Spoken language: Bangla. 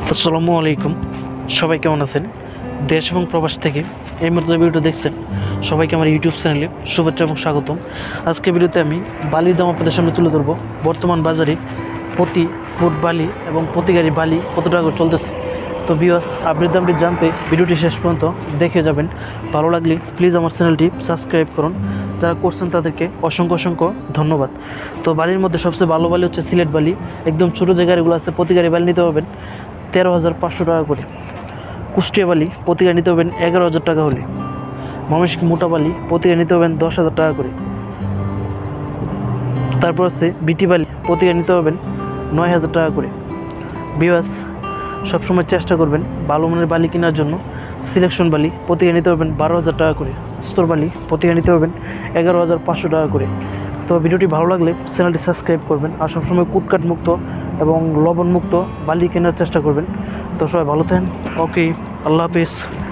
আসসালামু আলাইকুম। সবাই কেমন আছেন? দেশ এবং প্রবাস থেকে এই মুহূর্তে ভিডিওটা দেখছেন সবাইকে আমার ইউটিউব চ্যানেলে শুভেচ্ছা এবং স্বাগতম। আজকে ভিডিওতে আমি বালির দাম আপনাদের সামনে তুলে ধরবো। বর্তমান বাজারে প্রতি ফুট বালি এবং প্রতি গাড়ি বালি কত টাকা করে চলতেছে। তো ভিউয়ার্স, আপডেট দামটি জানতে ভিডিওটি শেষ পর্যন্ত দেখে যাবেন। ভালো লাগলে প্লিজ আমার চ্যানেলটি সাবস্ক্রাইব করুন। যারা করছেন তাদেরকে অসংখ্য অসংখ্য ধন্যবাদ। তো বালির মধ্যে সবচেয়ে ভালো বালি হচ্ছে সিলেট বালি। একদম ছোটো যে গাড়িগুলো আছে প্রতি গাড়ি বালি নিতে পারবেন 13,500 টাকা করে। কুষ্টিয়া বালি প্রতি গাড়ি নিতে পারবেন 11,000 টাকা হলে। ময়মনসিংহ মোটা বালি প্রতি গাড়ি নিতে পারবেন 10,000 টাকা করে। তারপর হচ্ছে বিটি বালি প্রতি গাড়ি নিতে পারবেন 9,000 টাকা করে। ভিউয়ার্স, সবসময় চেষ্টা করবেন ভালো মানের বালি কেনার জন্য। সিলেকশন বালি প্রতি গাড়ি নিতে পারবেন 12,000 টাকা করে। স্তর বালি প্রতি গাড়ি নিতে পারবেন 11,500 টাকা করে। তো ভিডিওটি ভালো লাগলে চ্যানেলটি সাবস্ক্রাইব করবেন আর সবসময় কুটকাট মুক্ত এবং লবণ মুক্ত বালি কেনার চেষ্টা করবেন। তো সবাই ভালো থাকেন। ওকে, আল্লাহ হাফিজ।